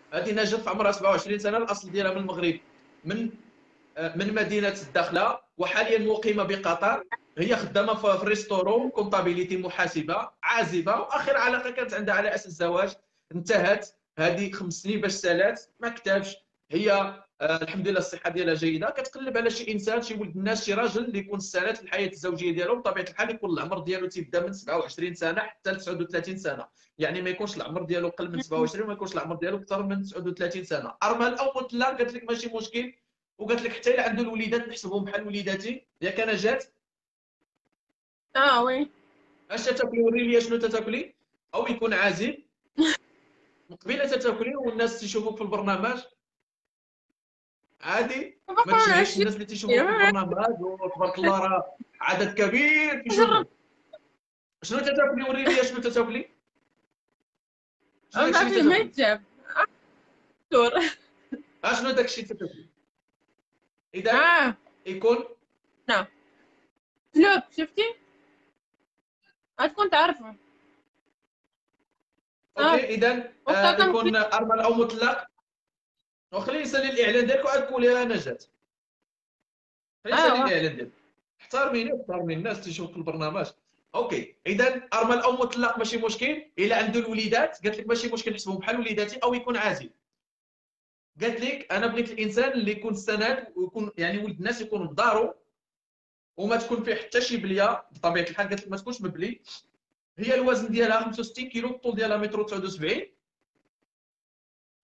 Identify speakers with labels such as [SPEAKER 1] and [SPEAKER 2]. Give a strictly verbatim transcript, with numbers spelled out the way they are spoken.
[SPEAKER 1] هذه نجت في عمرها سبعة وعشرين سنه، الاصل ديالها من المغرب، من آه، من مدينه الداخله، وحاليا مقيمه بقطر. هي خدامه في في ريستورو كونتابيليتي، محاسبه عازبه، واخر علاقه كانت عندها على اساس الزواج انتهت. هذه خمس سنين باش سالات ما كتبش. هي آه الحمد لله الصحه ديالها جيده، كتقلب على شي انسان، شي ولد الناس، شي راجل اللي يكون سالات الحياه الزوجيه ديالو بطبيعه الحال، يكون العمر ديالو تيبدا من سبعة وعشرين سنه حتى ل تسعة وثلاثين سنه. يعني ما يكونش العمر ديالو اقل من سبعة وعشرين، وما يكونش العمر ديالو اكثر من تسعة وثلاثين سنه. ارمل او مطلق قالت لك ماشي مشكل، وقالت لك حتى الا عنده الوليدات نحسبهم بحال وليداتي ياك انا جات.
[SPEAKER 2] اه وي.
[SPEAKER 1] اش تاكلي؟ وري لي شنو تاكلي، او يكون عازب من قبيله تاكلي والناس تيشوفوك في البرنامج عادي. ما
[SPEAKER 2] باقا ما
[SPEAKER 1] تشهيش
[SPEAKER 2] عرفتش
[SPEAKER 1] الناس اللي تيشوفوك في البرنامج، وتبارك الله راه عدد كبير
[SPEAKER 2] نجرب.
[SPEAKER 1] كيشوفوك. شنو تاكلي؟ وري لي شنو تاكلي، شنو
[SPEAKER 2] ما
[SPEAKER 1] داكشي
[SPEAKER 2] تعرفي
[SPEAKER 1] اللي
[SPEAKER 2] ما
[SPEAKER 1] تاكلي.
[SPEAKER 2] يتجاب دور.
[SPEAKER 1] اشنو داكشي اللي تاكلي؟ اذا
[SPEAKER 2] اه
[SPEAKER 1] يكون
[SPEAKER 2] نعم. سلوك شفتي، غتكون تعرفه.
[SPEAKER 1] اوكي.
[SPEAKER 2] اه
[SPEAKER 1] اذا
[SPEAKER 2] وقتها
[SPEAKER 1] آه
[SPEAKER 2] كنقول.
[SPEAKER 1] يكون ارمل او مطلق. وخليني نسالي الاعلان ديالك وعاد قولي انا جات. خليني
[SPEAKER 2] اه
[SPEAKER 1] نسالي
[SPEAKER 2] واخا.
[SPEAKER 1] الاعلان ديالك. احترميني واحترمي الناس تيشوفوا في البرنامج. اوكي، اذا ارمل او مطلق ماشي مشكل. الا عنده الوليدات قالت لك ماشي مشكل نحسبهم بحال وليداتي، او يكون عازب. قالت لك انا بغيت الانسان اللي يكون سند ويكون يعني ولد الناس، يكون في دارو وما تكون فيه حتى شي بليه بطبيعه الحال. قالت لك ما تكونش مبلي. هي الوزن ديالها خمسة وستين كيلو، الطول ديالها متر وتسعة وسبعين.